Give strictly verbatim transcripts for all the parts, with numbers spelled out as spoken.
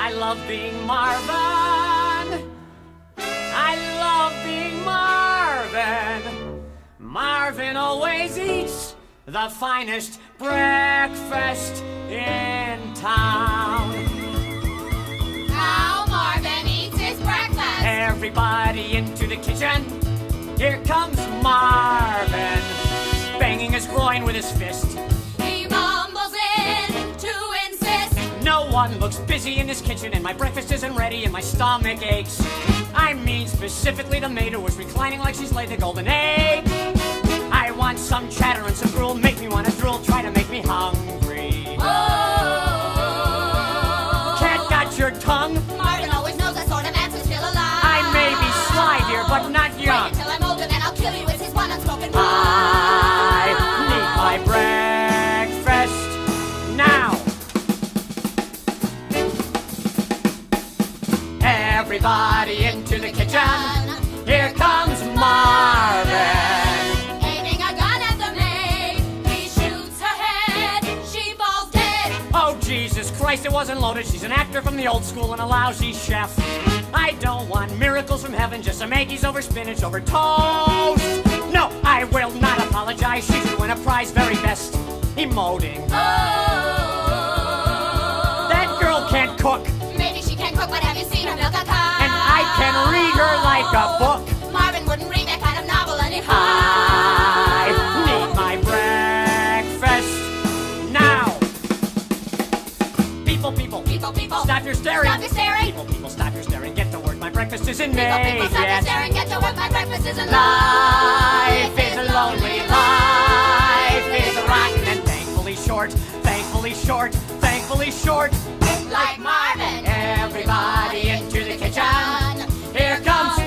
I love being Marvin. I love being Marvin. Marvin always eats the finest breakfast in town. How Marvin eats his breakfast. Everybody into the kitchen. Here comes Marvin, banging his groin with his fist. He mumbles in to insist. No one looks busy in this kitchen, and my breakfast isn't ready, and my stomach aches. I mean specifically the maid who was reclining like she's laid the golden egg. I want some chatter and some gruel, make me want to drool, try to make me hungry. Oh, Cat got your tongue? Marvin always knows that sort of man's still alive. I may be sly here, but not young. Wait until I'm older, then I'll kill you. It's his one unspoken rule. I need my breakfast now. Everybody into the kitchen. Here comes Marvin. Aiming a gun at the maid, he shoots her head. She falls dead. Oh, Jesus Christ, it wasn't loaded. She's an actor from the old school and a lousy chef. I don't want miracles from heaven, just some eggies over spinach over toast. No, I will not apologize. She should win a prize, very best emoting. Oh, That girl can't cook, maybe she can cook, but have you seen her milk a cow? and I can read her like a book. Marvin wouldn't read that kind of novel anyhow. I need my breakfast now. People, people, People, people, stop your staring. stop your staring. People, people, stop your staring. Get to work. My breakfast isn't People, made people, stop your yet. staring. Get to work. My breakfast isn't Life is a lonely life is rotten and thankfully short, thankfully short, thankfully short. Like Marvin. Everybody into the kitchen. Here comes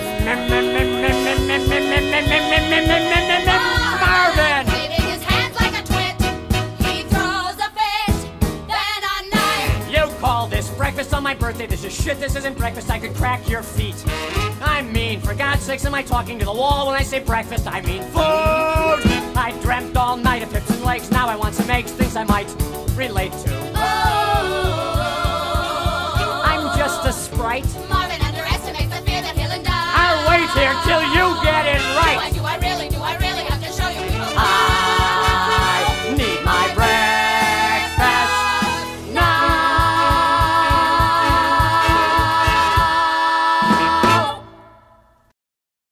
Marvin. Waving his hands like a twit. He throws a fit, then a knife. You call this breakfast on my birthday? This is shit, this isn't breakfast, I could crack your feet. I mean, for God's sakes, am I talking to the wall when I say breakfast? I mean food! I dreamt all night of hips and legs, now I want some eggs, things I might